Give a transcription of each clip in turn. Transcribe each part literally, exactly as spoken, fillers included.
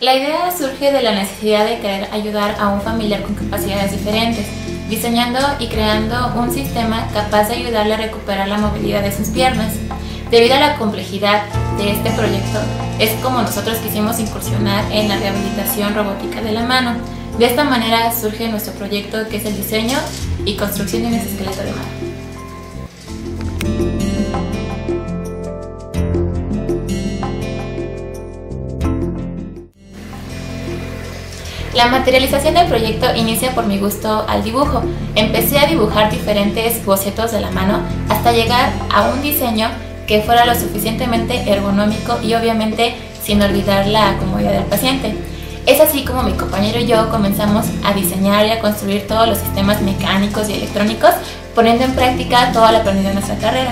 La idea surge de la necesidad de querer ayudar a un familiar con capacidades diferentes, diseñando y creando un sistema capaz de ayudarle a recuperar la movilidad de sus piernas. Debido a la complejidad de este proyecto, es como nosotros quisimos incursionar en la rehabilitación robótica de la mano. De esta manera surge nuestro proyecto, que es el diseño y construcción de un esqueleto de mano. La materialización del proyecto inicia por mi gusto al dibujo. Empecé a dibujar diferentes bocetos de la mano hasta llegar a un diseño que fuera lo suficientemente ergonómico y obviamente sin olvidar la comodidad del paciente. Es así como mi compañero y yo comenzamos a diseñar y a construir todos los sistemas mecánicos y electrónicos, poniendo en práctica todo lo aprendido en nuestra carrera.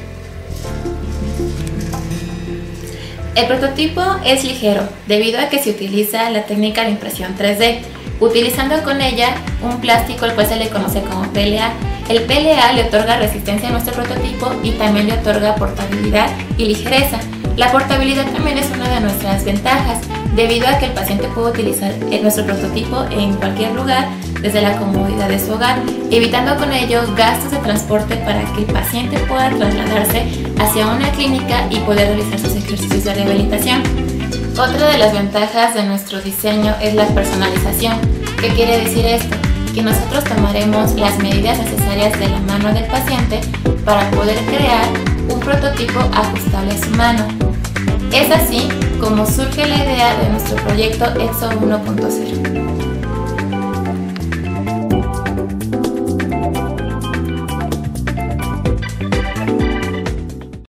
El prototipo es ligero debido a que se utiliza la técnica de impresión tres D, utilizando con ella un plástico al cual se le conoce como P L A. El P L A le otorga resistencia a nuestro prototipo y también le otorga portabilidad y ligereza. La portabilidad también es una de nuestras ventajas, debido a que el paciente puede utilizar nuestro prototipo en cualquier lugar desde la comodidad de su hogar, evitando con ello gastos de transporte para que el paciente pueda trasladarse hacia una clínica y poder realizar sus ejercicios de rehabilitación. Otra de las ventajas de nuestro diseño es la personalización. ¿Qué quiere decir esto? Que nosotros tomaremos las medidas necesarias de la mano del paciente para poder crear un prototipo ajustable a su mano. Es así como surge la idea de nuestro proyecto EXO uno punto cero.